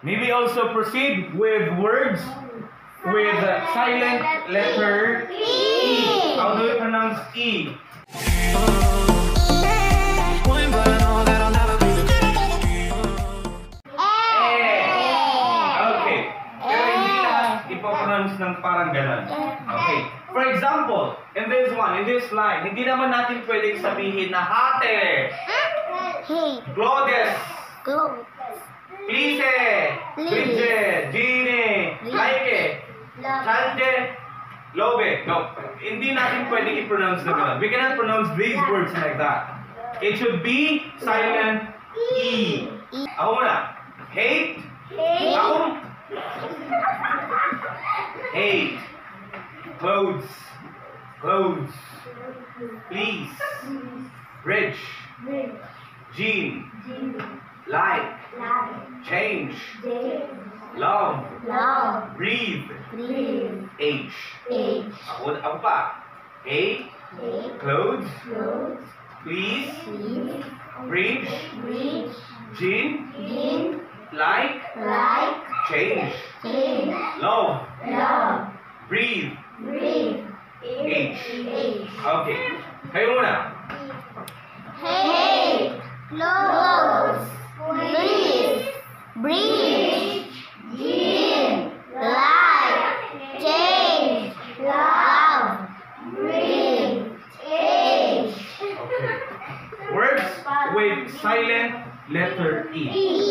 Maybe also proceed with words with silent letter E. How do we pronounce E? Okay. Pero hindi lahat ipopronounce ng parang ganon. Okay. For example, in this line, hindi naman natin pwedeng sabihin na hate, Glodes, Please, Bridget, Gine, Like, Chanje, Lobe. No, hindi natin pwedeng i-pronounce na gano'n. We cannot pronounce these words like that. It should be silent E. Ako muna. Hate. Ako. Hate. Clothes. Please. Rich. Jean. Like. Change. Love. Breathe. H. Ako pa. Hate. Clothes. Please. Bridge. Jean. Like. Change. Love. Breathe. H. Okay. Kayo muna. Hate, clothes, please, breathe, gin, like, change, love, breathe, age. Okay. Words with silent letter E.